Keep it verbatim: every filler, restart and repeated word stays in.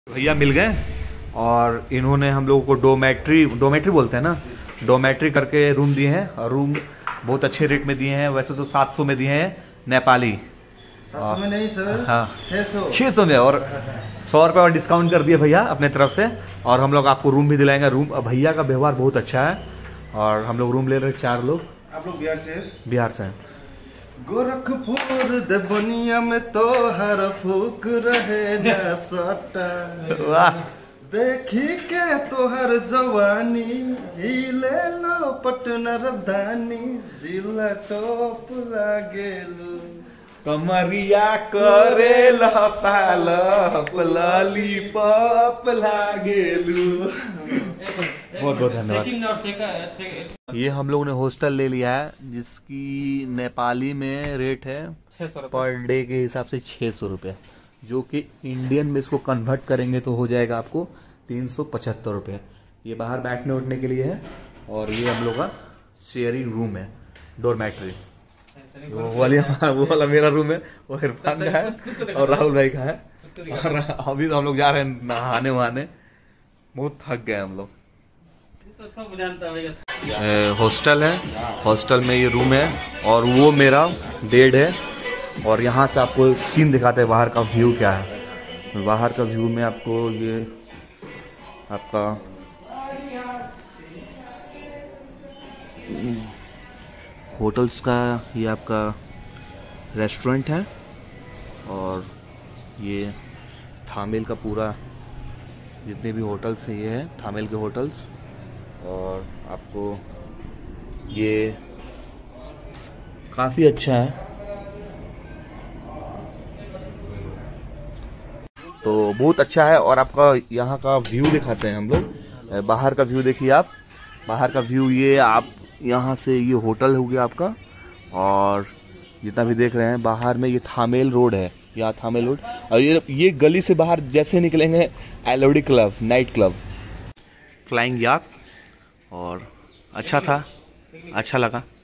भैया मिल गए और इन्होंने हम लोगों को डोमेट्री डोमेट्री बोलते हैं ना, डोमेट्री करके रूम दिए हैं और रूम बहुत अच्छे रेट में दिए हैं। वैसे तो सात सौ में दिए हैं नेपाली, सात सौ में नहीं सर, हाँ छः सौ छः सौ में, और सौ रुपये और डिस्काउंट कर दिए भैया अपने तरफ से। और हम लोग आपको रूम भी दिलाएंगे। रूम भैया का व्यवहार बहुत अच्छा है और हम लोग रूम ले रहे हैं चार लोग। आप लोग बिहार से? बिहार से हैं। गोरखपुर देवनिया में तो हर फूक रहे न सटा, वाह देखी के तो हर जवानी हिले लो पटना राजधानी जिला टॉप लागेलू कमरिया करे लपालप लॉलीपॉप लागेलू। बहुत बहुत धन्यवाद। ये हम लोगों ने हॉस्टल ले लिया है जिसकी नेपाली में रेट है पर डे के हिसाब से छः सौ रुपये, जो कि इंडियन में इसको कन्वर्ट करेंगे तो हो जाएगा आपको तीन सौ पचहत्तर रुपये। ये बाहर बैठने उठने के लिए है और ये हम लोग का शेयरिंग रूम है, डोरमेट्री। वो वाला वो वाला मेरा रूम है, वो इरफान का है और राहुल भाई का है। और अभी तो हम लोग जा रहे हैं नहाने वहाने, बहुत थक गए हम लोग। हॉस्टल है, हॉस्टल में ये रूम है और वो मेरा बेड है। और यहाँ से आपको सीन दिखाते हैं बाहर का व्यू क्या है। बाहर का व्यू में आपको ये आपका होटल्स का ये आपका रेस्टोरेंट है और ये थामेल का पूरा जितने भी होटल्स हैं ये है थामेल के होटल्स। और आपको ये काफ़ी अच्छा है। तो बहुत अच्छा है और आपका यहाँ का व्यू दिखाते हैं हम लोग। बाहर का व्यू देखिए आप, बाहर का व्यू ये आप यहाँ से ये होटल हो गया आपका और जितना भी देख रहे हैं बाहर में ये थामेल रोड है, यहाँ थामेल रोड। और ये ये गली से बाहर जैसे निकलेंगे एलोडी club, night club. Flying yak और अच्छा था, अच्छा लगा।